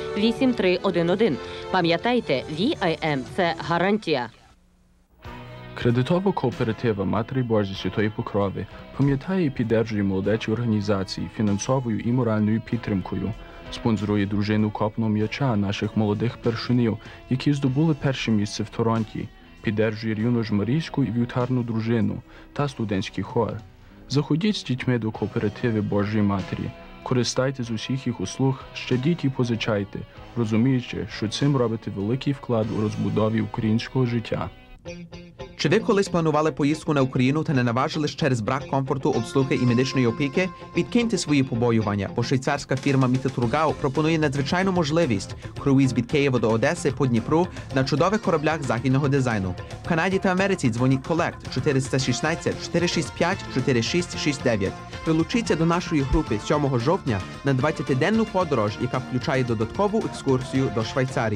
604-8311. Пам'ятайте, VIM – це гарантія. Кредитова кооператива Матері Божої Святої Покрови пам'ятає і піддержує молодечі організації фінансовою і моральною підтримкою, спонсорує дружину копного м'яча наших молодих першунів, які здобули перше місце в Торонті, піддержує юно-жмарійську і вівтарну дружину та студентський хор. Заходіть з дітьми до кооперативи Божої Матері, користайтесь з усіх їх услуг, щадіть і позичайте, розуміючи, що цим робите великий вклад у розбудові українського життя. Чи ви колись планували поїздку на Україну та не наважились через брак комфорту, обслуги і медичної опіки? Відкиньте свої побоювання, бо швейцарська фірма Мітетургау пропонує надзвичайну можливість – круїз від Києва до Одеси по Дніпру на чудових кораблях західного дизайну. В Канаді та Америці дзвоніть Collect 416 465 4669. Прилучіться до нашої групи 7 жовтня на 20-денну подорож, яка включає додаткову екскурсію до Швейцарії.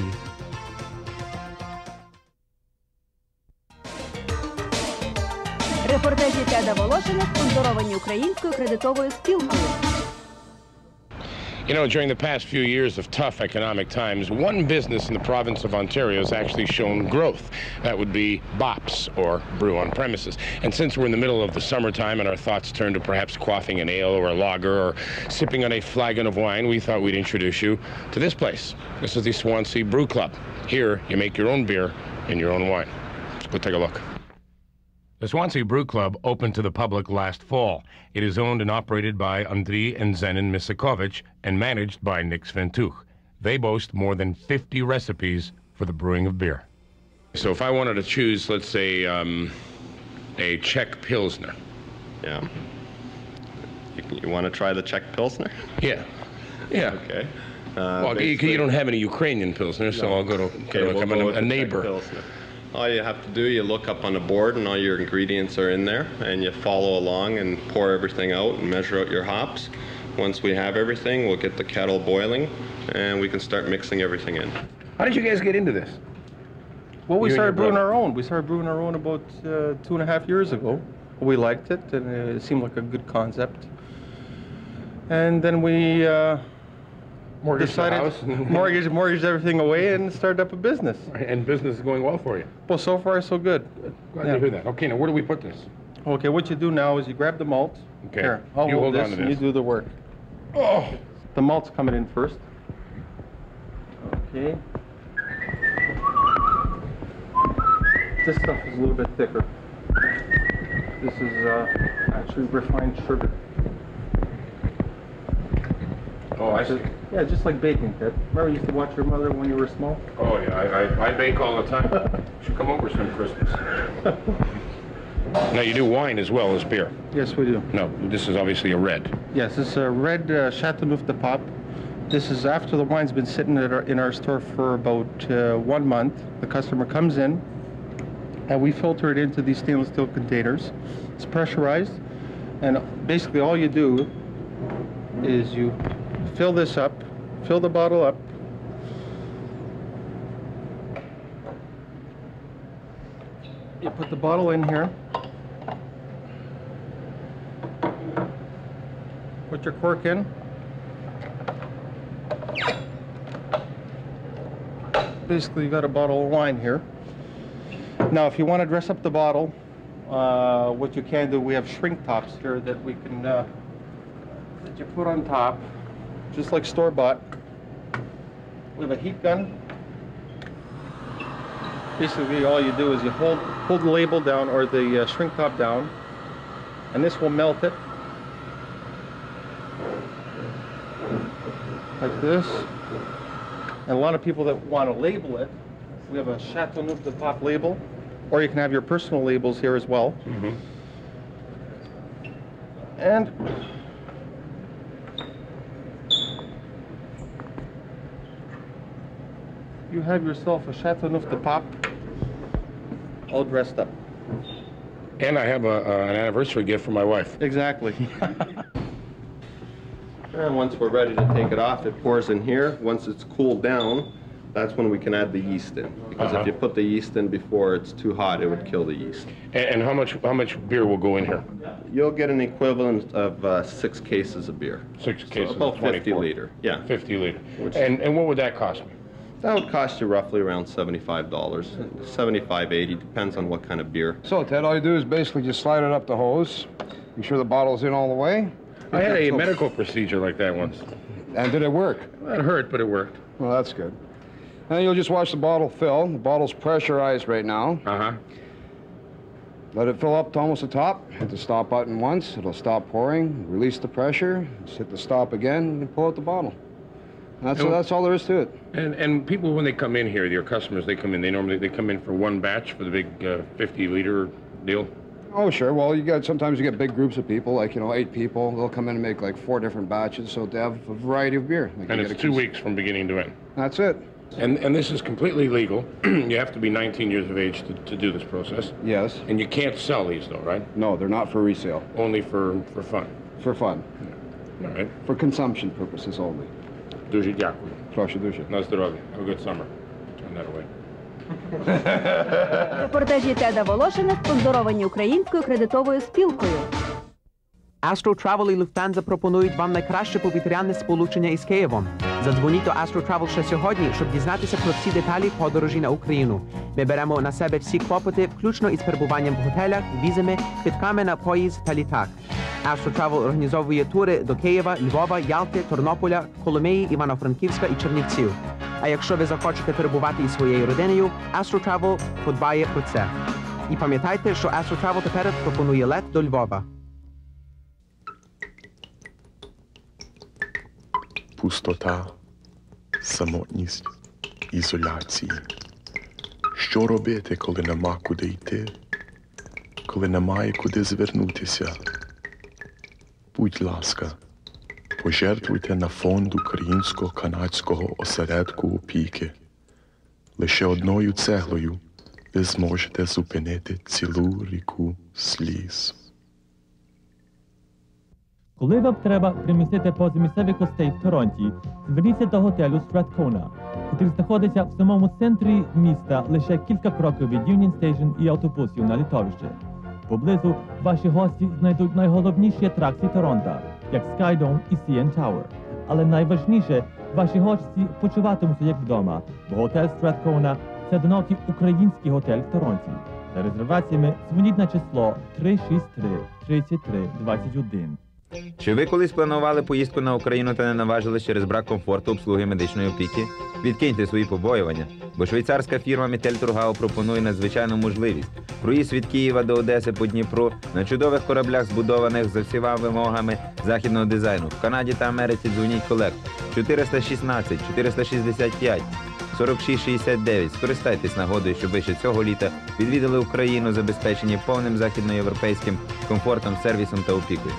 Репортажі Теда Волошина спонсоровані Українською кредитовою спілкою. You know, during the past few years of tough economic times, one business in the province of Ontario has actually shown growth. That would be Bops, or brew on premises. And since we're in the middle of the summertime and our thoughts turn to perhaps quaffing an ale or a lager or sipping on a flagon of wine, we thought we'd introduce you to this place. This is the Swansea Brew Club. Here, you make your own beer and your own wine. Let's go take a look. The Swansea Brew Club opened to the public last fall. It is owned and operated by Andriy and Zenon Misakovich and managed by Nick Sventuch. They boast more than 50 recipes for the brewing of beer. So if I wanted to choose, let's say, a Czech Pilsner. Yeah. You want to try the Czech Pilsner? Yeah. Yeah. Okay. Well, you don't have any Ukrainian Pilsner, so I'll go to a neighbor. All you have to do, you look up on the board and all your ingredients are in there, and you follow along and pour everything out and measure out your hops. Once we have everything, we'll get the kettle boiling and we can start mixing everything in. How did you guys get into this? Well, we started brewing our own. We started brewing our own about 2.5 years ago. We liked it and it seemed like a good concept. And then we decided mortgage everything away and started up a business. And business is going well for you? Well, so far so good. Glad to hear that. Okay, now where do we put this? Okay, what you do now is you grab the malt. Okay. Here, I'll you hold on this to and this. you do the work. Oh! The malt's coming in first. Okay. This stuff is a little bit thicker. This is actually refined sugar. Oh, I see. Yeah, just like baking, Ted. Remember you used to watch your mother when you were small? Oh, yeah, I bake all the time. Should come over some Christmas. Now, you do wine as well as beer? Yes, we do. No, this is obviously a red. Yes, this is a red Chateauneuf de Pape. This is after the wine's been sitting in our store for about 1 month. The customer comes in, and we filter it into these stainless steel containers. It's pressurized, and basically all you do is you fill this up, fill the bottle up. You put the bottle in here. Put your cork in. Basically, you got a bottle of wine here. Now, if you want to dress up the bottle, what you can do, we have shrink tops here that we can that you put on top, just like store-bought. We have a heat gun. Basically, all you do is you hold the label down or the shrink top down, and this will melt it like this. And a lot of people that want to label it, we have a Chateauneuf de Pape label, or you can have your personal labels here as well. Mm-hmm. And you have yourself a Chateauneuf de Pape all dressed up. And I have an anniversary gift for my wife. Exactly. And once we're ready to take it off, it pours in here. Once it's cooled down, that's when we can add the yeast in. Because if you put the yeast in before it's too hot, it would kill the yeast. And how much beer will go in here? You'll get an equivalent of 6 cases of beer. 6 cases, so about 50 24. liter. Yeah. 50 liter. And what would that cost me? That would cost you roughly around $75, $75, $80, depends on what kind of beer. So, Ted, all you do is basically just slide it up the hose, make sure the bottle's in all the way. I had a medical procedure like that once. And did it work? It hurt, but it worked. Well, that's good. And you'll just watch the bottle fill. The bottle's pressurized right now. Uh-huh. Let it fill up to almost the top. Hit the stop button once. It'll stop pouring. Release the pressure. Just hit the stop again and pull out the bottle. That's all there is to it. And people, when they come in here, your customers, they come in, they come in for one batch for the big 50-liter deal? Oh, sure. Well, sometimes you get big groups of people, like, 8 people. They'll come in and make like 4 different batches, so they have a variety of beer. Like and it's 2 weeks from beginning to end? That's it. And this is completely legal. You have to be 19 years of age to do this process. Yes. And you can't sell these, though, right? No, they're not for resale. Only for fun? For fun. All right. For consumption purposes only. Дуже дякую. Прошу дуже. На здоров'я. Have a good summer. Turn that away. Репортажі Теда Волошина спонсоровані Українською кредитовою спілкою. Astro Travel і Lufthansa пропонують вам найкраще повітряне сполучення із Києвом. Задзвоніть до Astro Travel ще сьогодні, щоб дізнатися про всі деталі подорожі на Україну. Ми беремо на себе всі клопоти, включно із перебуванням в готелях, візами, квитками на поїзд та літак. Astro Travel організовує тури до Києва, Львова, Ялти, Тернополя, Коломиї, Івано-Франківська і Чернівців. А якщо ви захочете перебувати із своєю родиною, Astro Travel подбає про це. І пам'ятайте, що Astro Travel тепер пропонує лет до Львова. Пустота, самотність, ізоляції. Що робити, коли нема куди йти? Коли немає куди звернутися? Будь ласка, пожертвуйте на фонд українсько-канадського осередку опіки. Лише одною цеглою ви зможете зупинити цілу ріку сліз. Коли вам треба примістити позамісцевих гостей в Торонті, зверніться до готелю Strathcona, який знаходиться в самому центрі міста лише кілька кроків від Union Station і автобусів на літовище. Поблизу ваші гості знайдуть найголовніші атракції Торонто, як Skydome і CN Tower. Але найважніше, ваші гості почуватимуться як вдома, бо готель Strathcona – це одинокий український готель в Торонті. За резерваціями дзвоніть на число 363-33-21. Чи ви колись планували поїздку на Україну та не наважились через брак комфорту обслуги медичної опіки? Відкиньте свої побоювання, бо швейцарська фірма Метель-Тургау пропонує надзвичайну можливість. Круїз від Києва до Одеси по Дніпру на чудових кораблях, збудованих за всіма вимогами західного дизайну. В Канаді та Америці дзвоніть колект 416 465 4669. Скористайтесь нагодою, щоб ви ще цього літа відвідали Україну, забезпечені повним західноєвропейським комфортом, сервісом та опікою.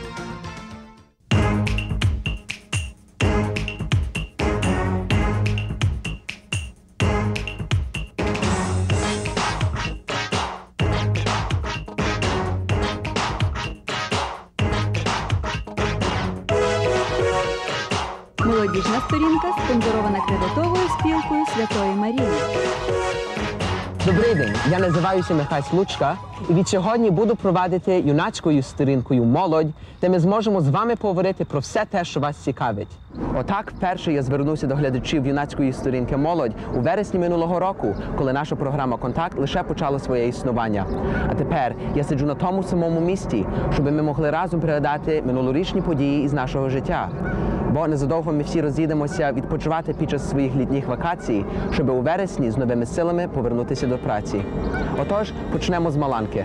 Молодіжна сторінка спонсорована кредитовою спілкою Святої Марії. Добрий день, я називаюся Михайло Случка і від сьогодні буду провадити юнацькою сторінкою «Молодь», де ми зможемо з вами поговорити про все те, що вас цікавить. Отак вперше я звернувся до глядачів юнацької сторінки «Молодь» у вересні минулого року, коли наша програма «Контакт» лише почала своє існування. А тепер я сиджу на тому самому місці, щоб ми могли разом пригадати минулорічні події із нашого життя. Бо незадовго ми всі роз'їдемося відпочивати під час своїх літніх вакацій, щоб у вересні з новими силами повернутися до праці. Отож, почнемо з Маланки.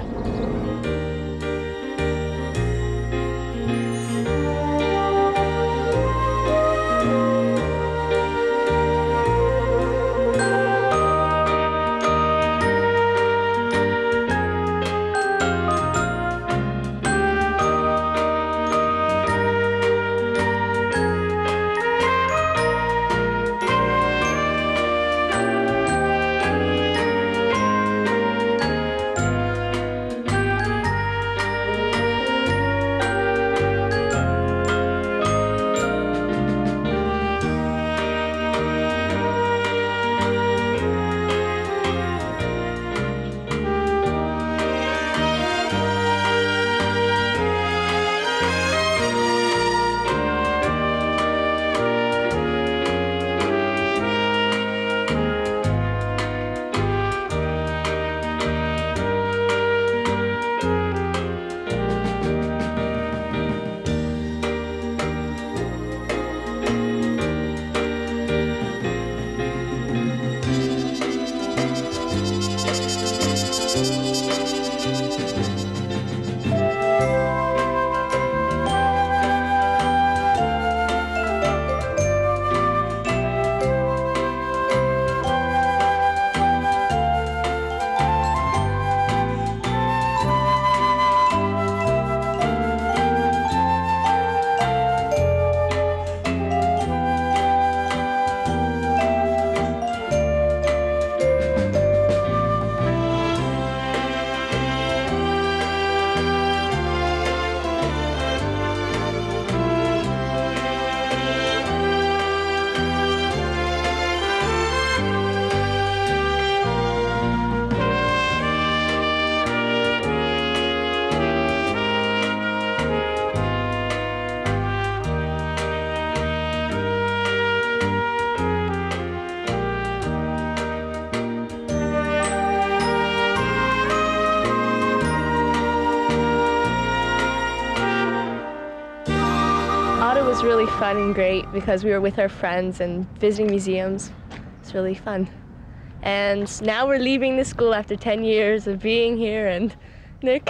really fun and great because we were with our friends and visiting museums. It's really fun. And now we're leaving the school after 10 years of being here, and Nick,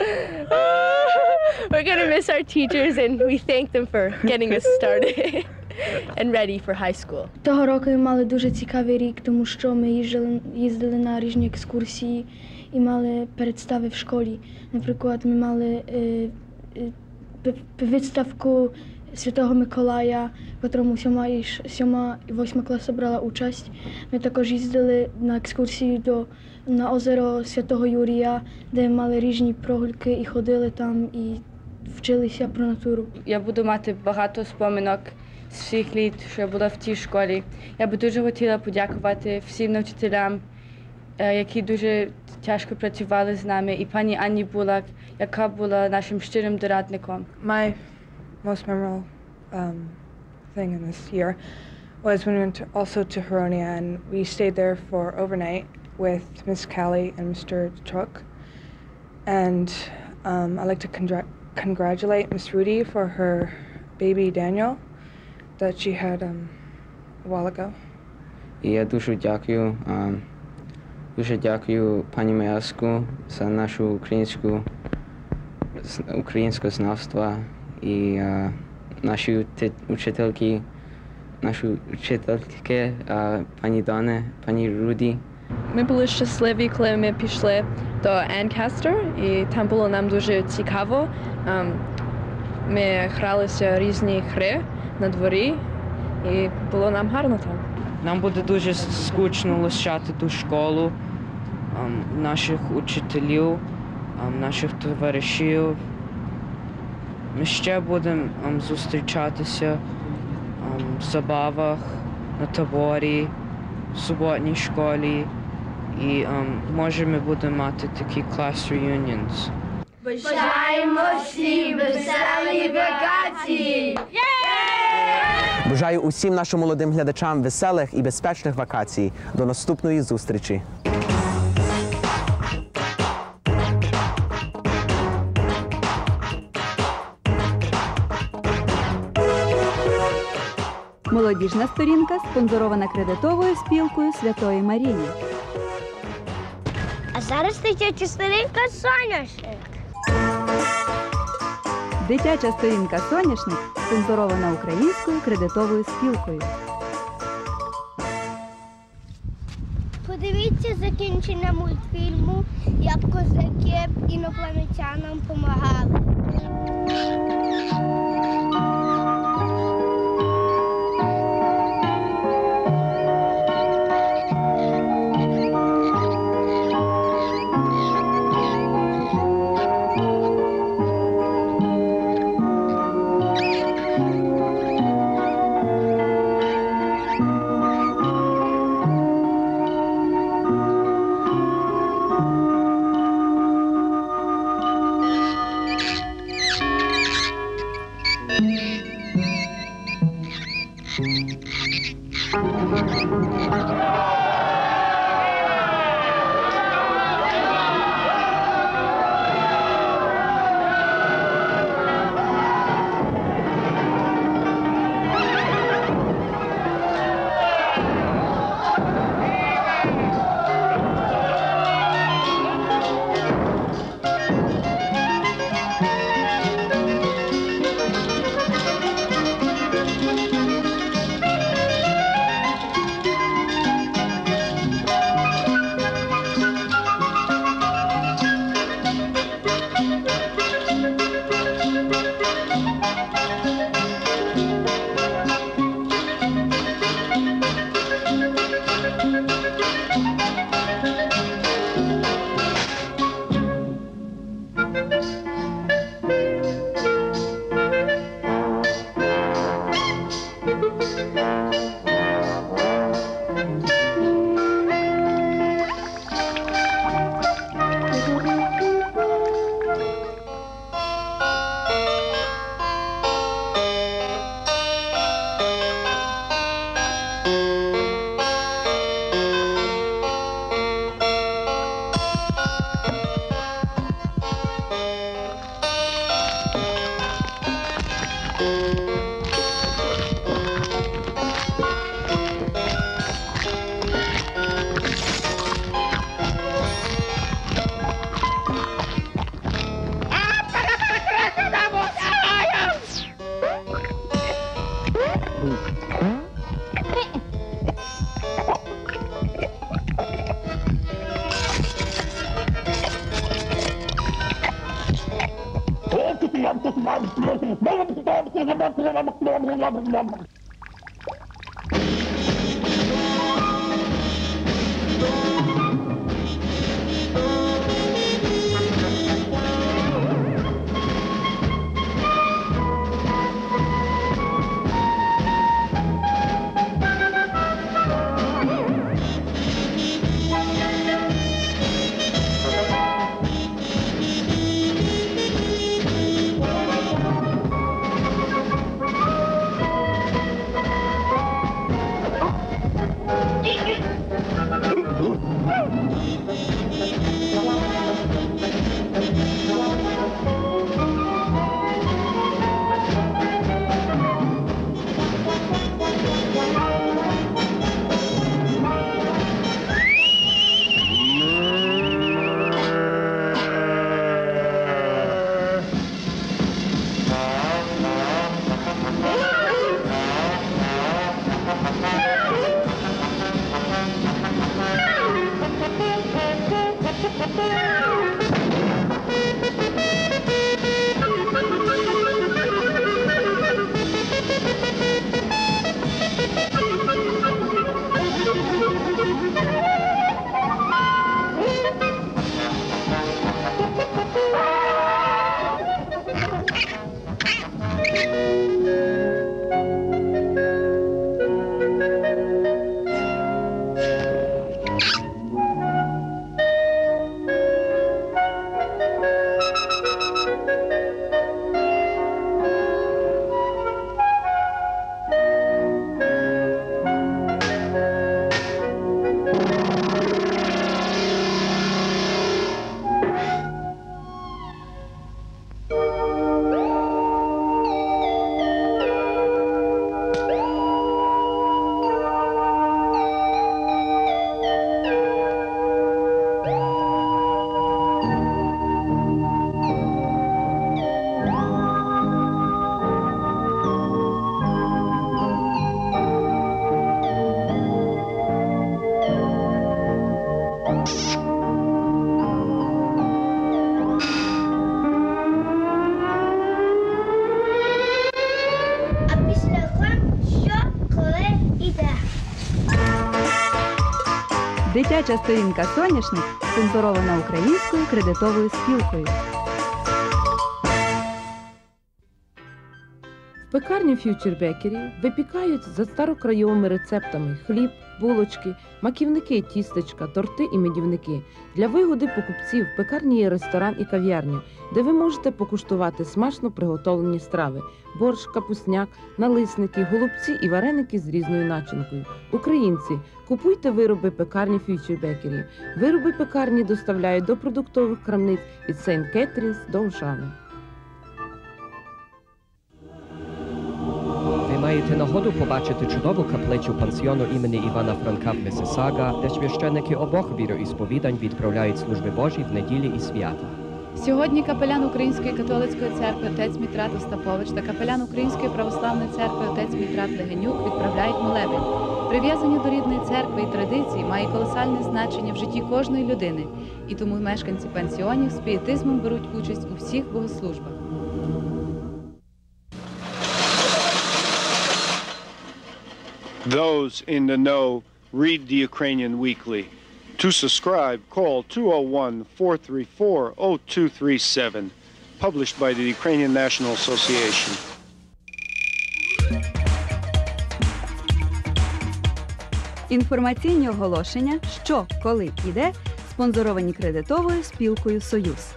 we're going to miss our teachers and we thank them for getting us started and ready for high school. Того року ми мали дуже цікавий рік, тому що ми їздили на різні екскурсії і мали представи в школі. Наприклад, ми мали виставку Святого Миколая, в котрому 7 і 8 класи брала участь. Ми також їздили на екскурсію на озеро Святого Юрія, де мали різні прогулянки і ходили там і вчилися про натуру. Я буду мати багато споминок з всіх літ, що я була в тій школі. Я би дуже хотіла подякувати всім навчителям, які дуже тяжко працювали з нами, і пані Анні Булак, яка була нашим щирим дорадником. My most memorable thing in this year was when we went also to Huronia, and we stayed there for overnight with Miss Callie and Mr. Truk. And I'd like to congratulate Miss Rudy for her baby Daniel that she had a while ago. І я дуже дякую пані Маяску за нашу українське знавство і наші учительки, пані Доне, пані Руді. Ми були щасливі, коли ми пішли до Ancaster, і там було нам дуже цікаво. Ми гралися різні гри на дворі, і було нам гарно там. Нам буде дуже скучно лишати ту школу, наших учителів, наших товаришів. Ми ще будемо зустрічатися в забавах, на таборі, в суботній школі. І може ми будемо мати такі class reunions. Бажаємо всім веселі вакації! Бажаю усім нашим молодим глядачам веселих і безпечних вакацій. До наступної зустрічі. Молодіжна сторінка спонсорована кредитовою спілкою Святої Марії. А зараз дитяча сторінка «Соняшник». Дитяча сторінка «Соняшник» спонсорована українською кредитовою спілкою. Подивіться закінчення мультфільму «Як козаки інопланетянам помагали». Дитяча сторінка «Соняшник» спонсорована Українською кредитовою спілкою. В пекарні Future Bakery випікають за старокрайовими рецептами хліб, булочки, маківники, тістечка, торти і медівники. Для вигоди покупців в пекарні є ресторан і кав'ярня, де ви можете покуштувати смачно приготовлені страви – борщ, капусняк, налисники, голубці і вареники з різною начинкою. Українці, купуйте вироби пекарні Future Bakery. Вироби пекарні доставляють до продуктових крамниць від Сейнт Кетрінс до Ошави. Ви маєте нагоду побачити чудову каплицю пансіону імені Івана Франка в Миссисага, де священники обох віроісповідань відправляють служби Божі в неділі і свята. Сьогодні капелян Української католицької церкви отець Мітрат Остапович та капелян Української православної церкви отець Мітрат Легенюк відправляють молебень. Прив'язання до рідної церкви і традицій має колосальне значення в житті кожної людини, і тому мешканці пансіонів з пієтизмом беруть участь у всіх богослужбах. Those in the know, read the Ukrainian Weekly. To subscribe, call 201-434-0237. Published by the Ukrainian National Association. Інформаційні оголошення «Що, коли і де» спонсоровані кредитовою спілкою «Союз».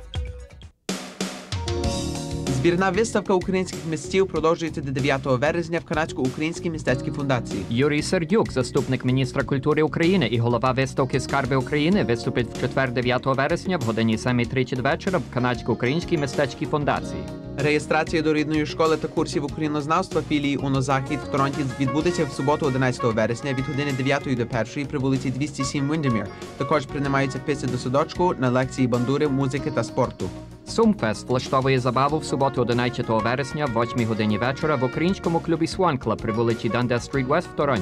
Збірна виставка українських митців продовжується до 9 вересня в Канадсько-українській мистецькій фундації. Юрій Сердюк, заступник міністра культури України і голова виставки «Скарби України», виступить в четвер 9 вересня в годині 7:30 вечора в Канадсько-українській мистецькій фундації. Реєстрація до рідної школи та курсів українознавства філії УНО Захід в Торонті відбудеться в суботу 11 вересня від години 9 до 1 при вулиці 207 Віндемір. Також приймаються вписи до садочку на лекції бандури, музики та спорту. Сумфест влаштовує забаву в суботу 11 вересня в 8 годині вечора в українському клубі Swan Club при вулиці Dundas Street West в Торонті.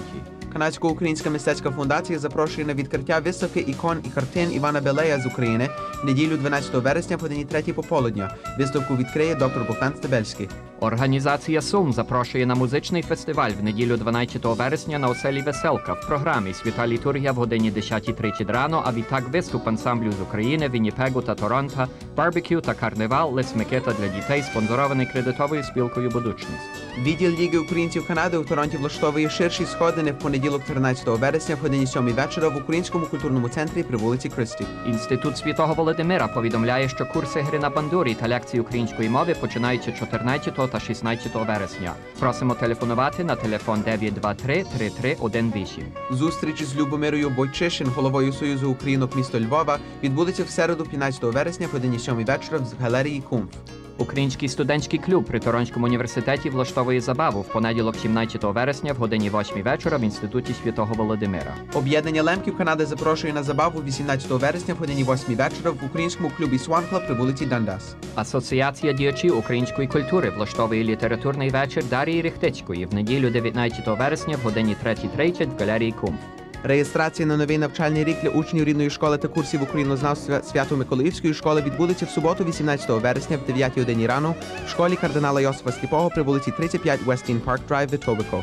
Канадсько-українська мистецька фундація запрошує на відкриття виставки ікон і картин Івана Белея з України в неділю 12 вересня в годині 3 пополудня. Виставку відкриє доктор Богдан Стебельський. Організація Сум запрошує на музичний фестиваль в неділю 12 вересня на оселі Веселка. В програмі свята літургія в годині 10:30 рано, а відтак виступ ансамблю з України, Вінніпегу та Торонто, барбекю та карнавал, лис-микита для дітей, спонсорований кредитовою спілкою «Будучність». Відділ Ліги українців Канади у Торонті влаштовує ширші сходини в понеділок 13 вересня в годині 7 вечора в Українському культурному центрі при вулиці Кристі. Інститут Святого Володимира повідомляє, що курси гри на бандурі та лекції української мови починаються 14 та 16 вересня. Просимо телефонувати на телефон 923-3318. Зустріч з Любомирою Бойчишин, головою Союзу українок міста Львова, відбудеться в середу 15 вересня в годині 7 вечора в галереї Кумф. Український студентський клуб при Торонському університеті влаштовує забаву в понеділок 17 вересня в годині 8 вечора в Інституті Святого Володимира. Об'єднання Лемків Канади запрошує на забаву 18 вересня в годині 8 вечора в українському клубі Swan Club при вулиці Дандас. Асоціація діячів української культури влаштовує літературний вечір Дарії Рихтицької в неділю 19 вересня в годині 3:30 в галереї Кумф. Реєстрація на новий навчальний рік для учнів рідної школи та курсів українознавства Свято-Миколаївської школи відбудеться в суботу 18 вересня в 9 годині рано в школі кардинала Йосифа Сліпого при вулиці 35 Westin Park Drive в Etobicoke.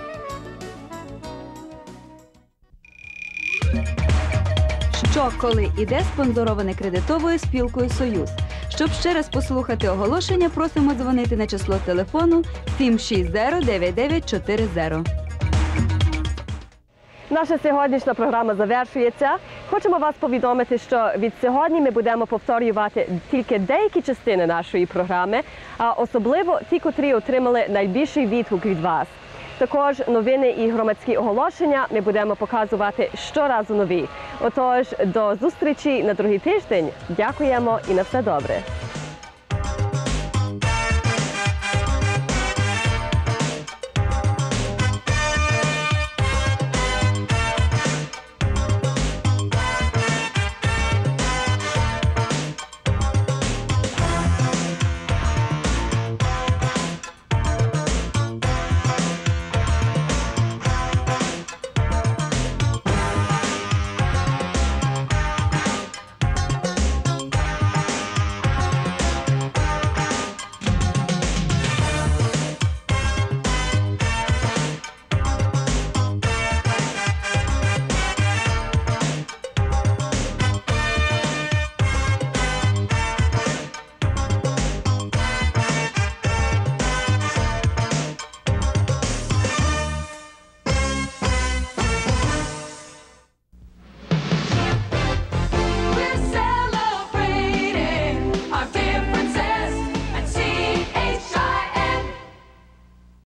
Що, коли і де спонсороване кредитовою спілкою «Союз». Щоб ще раз послухати оголошення, просимо дзвонити на число телефону 760-9940. Наша сьогоднішня програма завершується. Хочемо вас повідомити, що від сьогодні ми будемо повторювати тільки деякі частини нашої програми, а особливо ті, котрі отримали найбільший відгук від вас. Також новини і громадські оголошення ми будемо показувати щоразу нові. Отож, до зустрічі на другий тиждень. Дякуємо і на все добре.